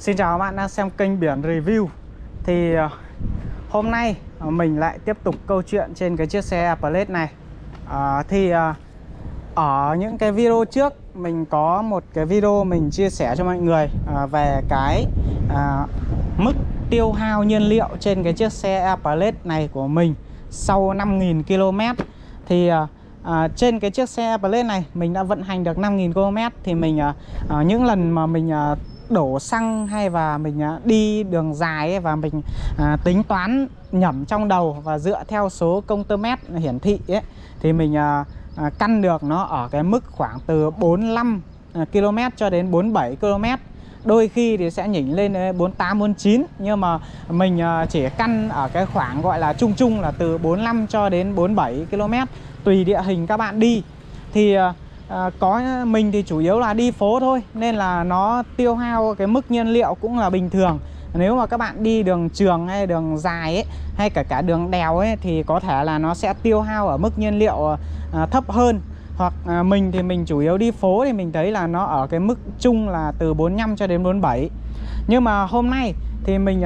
Xin chào các bạn đang xem kênh Biển Review. Thì hôm nay mình lại tiếp tục câu chuyện trên cái chiếc xe Airblade này. Ở những cái video trước mình có một cái video mình chia sẻ cho mọi người về cái mức tiêu hao nhiên liệu trên cái chiếc xe Airblade này của mình sau 5.000 km. Thì trên cái chiếc xe Airblade này mình đã vận hành được 5.000 km. Thì mình những lần mà mình đổ xăng hay và mình đi đường dài ấy, và mình tính toán nhẩm trong đầu và dựa theo số công tơ mét hiển thị ấy, thì mình căn được nó ở cái mức khoảng từ 45 km cho đến 47 km. Đôi khi thì sẽ nhỉnh lên 48, 49. Nhưng mà mình chỉ căn ở cái khoảng gọi là chung chung là từ 45 cho đến 47 km. Tùy địa hình các bạn đi. Thì có mình thì chủ yếu là đi phố thôi, nên là nó tiêu hao cái mức nhiên liệu cũng là bình thường. Nếu mà các bạn đi đường trường hay đường dài ấy, hay cả đường đèo ấy, thì có thể là nó sẽ tiêu hao ở mức nhiên liệu thấp hơn. Hoặc mình thì mình chủ yếu đi phố thì mình thấy là nó ở cái mức chung là từ 45 cho đến 47. Nhưng mà hôm nay thì mình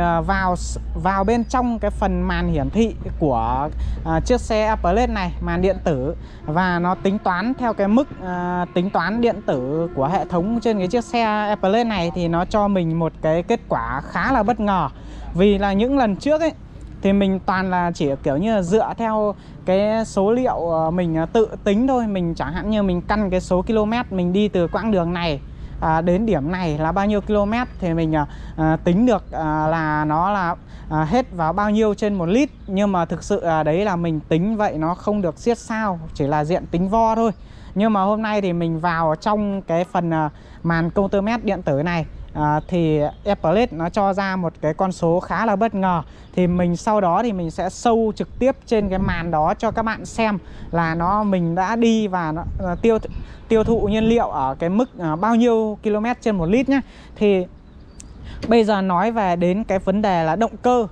vào bên trong cái phần màn hiển thị của chiếc xe Airblade này, màn điện tử, và nó tính toán theo cái mức tính toán điện tử của hệ thống trên cái chiếc xe Airblade này, thì nó cho mình một cái kết quả khá là bất ngờ. Vì là những lần trước ấy thì mình toàn là chỉ kiểu như là dựa theo cái số liệu mình tự tính thôi. Mình chẳng hạn như mình căn cái số km mình đi từ quãng đường này đến điểm này là bao nhiêu km, thì mình tính được là nó là hết vào bao nhiêu trên 1 lít. Nhưng mà thực sự đấy là mình tính vậy nó không được siết sao, chỉ là diện tính vo thôi. Nhưng mà hôm nay thì mình vào trong cái phần màn công tơ mét điện tử này, thì Airblade nó cho ra một cái con số khá là bất ngờ. Thì mình sau đó thì mình sẽ show trực tiếp trên cái màn đó cho các bạn xem là mình đã đi và nó tiêu thụ nhiên liệu ở cái mức bao nhiêu km trên 1 lít nhé. Thì bây giờ nói về đến cái vấn đề là động cơ.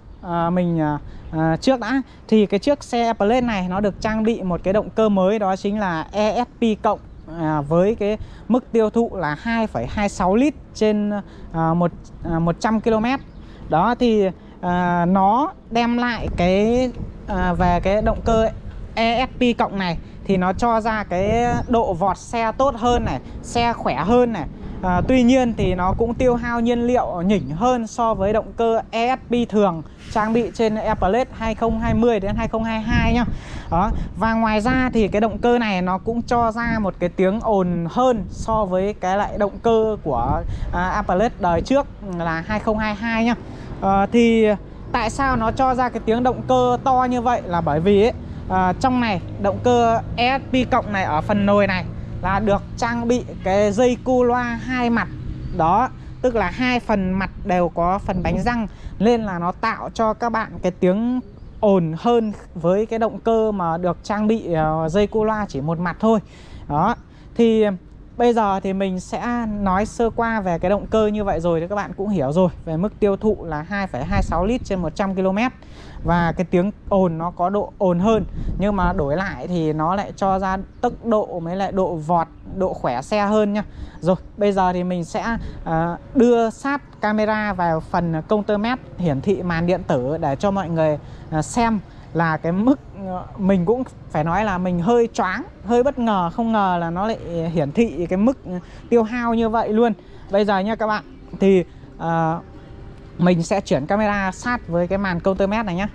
Trước đã thì cái chiếc xe Airblade này nó được trang bị một cái động cơ mới, đó chính là ESP cộng, với cái mức tiêu thụ là 2,26 lít trên 100 km. Đó thì nó đem lại cái về cái động cơ ESP cộng này thì nó cho ra cái độ vọt xe tốt hơn này, xe khỏe hơn này. Tuy nhiên thì nó cũng tiêu hao nhiên liệu nhỉnh hơn so với động cơ ESP thường trang bị trên Airblade 2020 đến 2022 nhá. Đó. Và ngoài ra thì cái động cơ này nó cũng cho ra một cái tiếng ồn hơn so với cái lại động cơ của Airblade đời trước là 2022 nhá. Thì tại sao nó cho ra cái tiếng động cơ to như vậy là bởi vì ấy, trong này động cơ ESP cộng này ở phần nồi này là được trang bị cái dây cu loa 2 mặt. Đó, tức là 2 phần mặt đều có phần bánh răng, nên là nó tạo cho các bạn cái tiếng ồn hơn với cái động cơ mà được trang bị dây cu loa chỉ một mặt thôi. Đó, thì bây giờ thì mình sẽ nói sơ qua về cái động cơ như vậy rồi thì các bạn cũng hiểu rồi. Về mức tiêu thụ là 2,26 lít trên 100 km. Và cái tiếng ồn nó có độ ồn hơn. Nhưng mà đổi lại thì nó lại cho ra tốc độ với lại độ vọt, độ khỏe xe hơn nha. Rồi, bây giờ thì mình sẽ đưa sát camera vào phần công tơ mét hiển thị màn điện tử để cho mọi người xem là cái mức. Mình cũng phải nói là mình hơi choáng, hơi bất ngờ, không ngờ là nó lại hiển thị cái mức tiêu hao như vậy luôn. Bây giờ nha các bạn, thì mình sẽ chuyển camera sát với cái màn công tơ mét này nhé.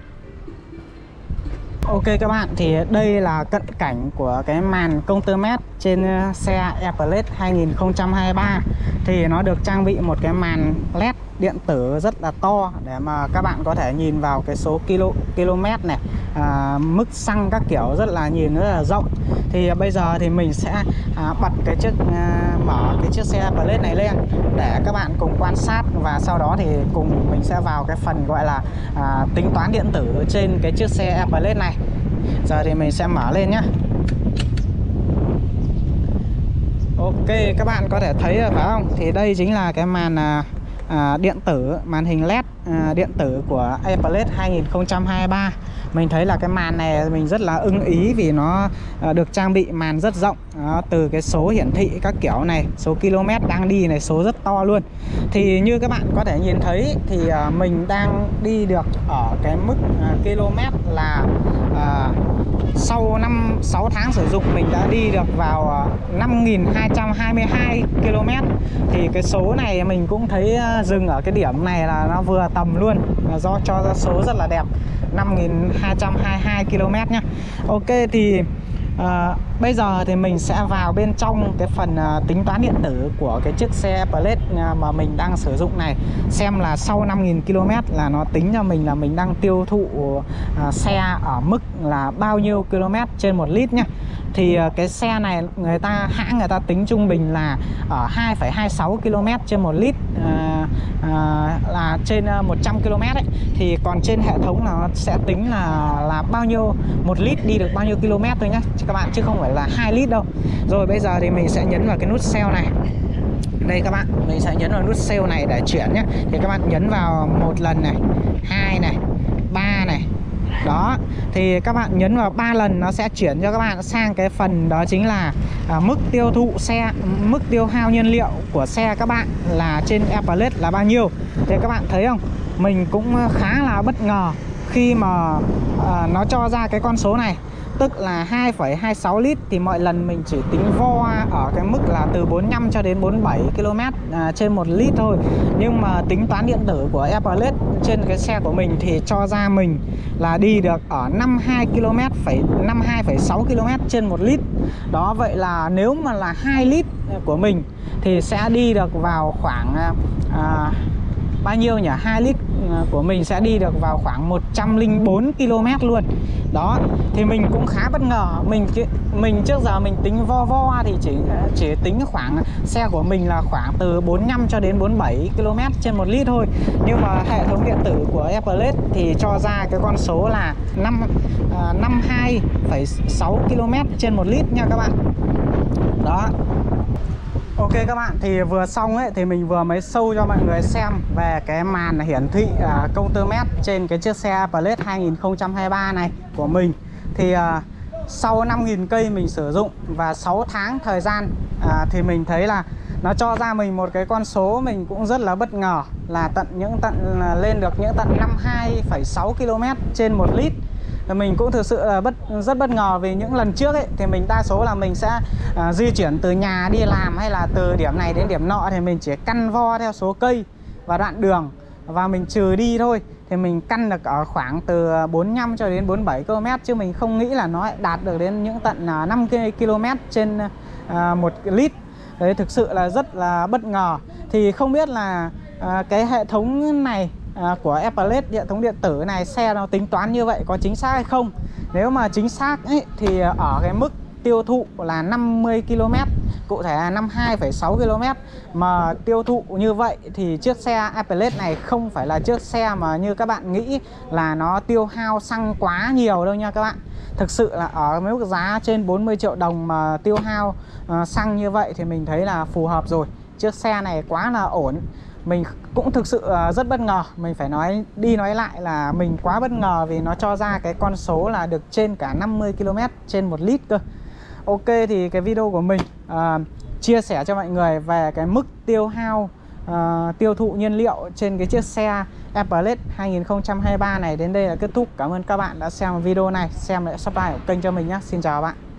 Ok các bạn, thì đây là cận cảnh của cái màn công tơ mét trên xe Airblade 2023. Thì nó được trang bị một cái màn LED điện tử rất là to để mà các bạn có thể nhìn vào cái số km này, mức xăng các kiểu nhìn rất là rộng. Thì bây giờ thì mình sẽ bật cái mở cái chiếc xe Airblade này lên để các bạn cùng quan sát, và sau đó thì cùng mình sẽ vào cái phần gọi là tính toán điện tử trên cái chiếc xe Airblade này. Giờ thì mình sẽ mở lên nhé. Ok, các bạn có thể thấy phải không? Thì đây chính là cái màn điện tử, màn hình LED điện tử của Airblade 2023. Mình thấy là cái màn này mình rất là ưng ý vì nó được trang bị màn rất rộng. Từ cái số hiển thị các kiểu này, số km đang đi này, số rất to luôn. Thì như các bạn có thể nhìn thấy thì mình đang đi được ở cái mức km là sau 5-6 tháng sử dụng mình đã đi được vào 5.222 km. Thì cái số này mình cũng thấy dừng ở cái điểm này là nó vừa tầm luôn, do cho ra số rất là đẹp, 5.222 km nhá. Ok, thì bây giờ thì mình sẽ vào bên trong cái phần tính toán điện tử của cái chiếc xe Airblade mà mình đang sử dụng này, xem là sau 5.000 km là nó tính cho mình là mình đang tiêu thụ xe ở mức là bao nhiêu km trên 1 lít nhá. Thì cái xe này hãng người ta tính trung bình là ở 2,26 km trên 1 lít, là trên 100 km ấy. Thì còn trên hệ thống là nó sẽ tính là bao nhiêu 1 lít đi được bao nhiêu km thôi nhá các bạn, chứ không phải là 2 lít đâu. Rồi bây giờ thì mình sẽ nhấn vào cái nút sale này. Đây các bạn, mình sẽ nhấn vào nút sale này để chuyển nhé. Thì các bạn nhấn vào 1 lần này, 2 này, 3 này. Đó, thì các bạn nhấn vào 3 lần nó sẽ chuyển cho các bạn sang cái phần đó chính là mức tiêu thụ xe, mức tiêu hao nhiên liệu của xe các bạn là trên Airblade là bao nhiêu. Thì các bạn thấy không, mình cũng khá là bất ngờ khi mà nó cho ra cái con số này, tức là 2,26 lít. Thì mọi lần mình chỉ tính vo ở cái mức là từ 45 cho đến 47 km trên 1 lít thôi. Nhưng mà tính toán điện tử của Airblade trên cái xe của mình thì cho ra mình là đi được ở 52,6 km trên 1 lít. Đó, vậy là nếu mà là 2 lít của mình thì sẽ đi được vào khoảng bao nhiêu nhỉ? 2 lít của mình sẽ đi được vào khoảng 104 km luôn. Đó, thì mình cũng khá bất ngờ. Mình trước giờ mình tính vo thì chỉ tính khoảng xe của mình là khoảng từ 45 cho đến 47 km trên 1 lít thôi. Nhưng mà hệ thống điện tử của Airblade thì cho ra cái con số là 52,6 km trên 1 lít nha các bạn. Đó. Ok các bạn, thì vừa xong ấy thì mình vừa mới show cho mọi người xem về cái màn hiển thị công tơ mét trên cái chiếc xe Airblade 2023 này của mình. Thì sau 5.000 cây mình sử dụng và 6 tháng thời gian thì mình thấy là nó cho ra mình một cái con số mình cũng rất là bất ngờ, là lên được những tận 52,6 km trên 1 lít. Mình cũng thực sự là rất bất ngờ, vì những lần trước ấy thì mình đa số là mình sẽ di chuyển từ nhà đi làm hay là từ điểm này đến điểm nọ thì mình chỉ căn vo theo số cây và đoạn đường và mình trừ đi thôi. Thì mình căn được ở khoảng từ 45 cho đến 47 km, chứ mình không nghĩ là nó đạt được đến những tận 5 km trên 1 lít. Đấy, thực sự là rất là bất ngờ. Thì không biết là cái hệ thống này của Airblade, hệ thống điện tử này, xe nó tính toán như vậy có chính xác hay không. Nếu mà chính xác ấy, thì ở cái mức tiêu thụ là 50 km, cụ thể là 52,6 km mà tiêu thụ như vậy thì chiếc xe Airblade này không phải là chiếc xe mà như các bạn nghĩ là nó tiêu hao xăng quá nhiều đâu nha các bạn. Thực sự là ở mức giá trên 40 triệu đồng mà tiêu hao xăng như vậy thì mình thấy là phù hợp rồi. Chiếc xe này quá là ổn. Mình cũng thực sự rất bất ngờ. Mình phải nói đi nói lại là mình quá bất ngờ vì nó cho ra cái con số là được trên cả 50 km trên 1 lít cơ. Ok, thì cái video của mình chia sẻ cho mọi người về cái mức tiêu hao tiêu thụ nhiên liệu trên cái chiếc xe Airblade 2023 này đến đây là kết thúc. Cảm ơn các bạn đã xem video này, xem lại subscribe kênh cho mình nhé. Xin chào các bạn.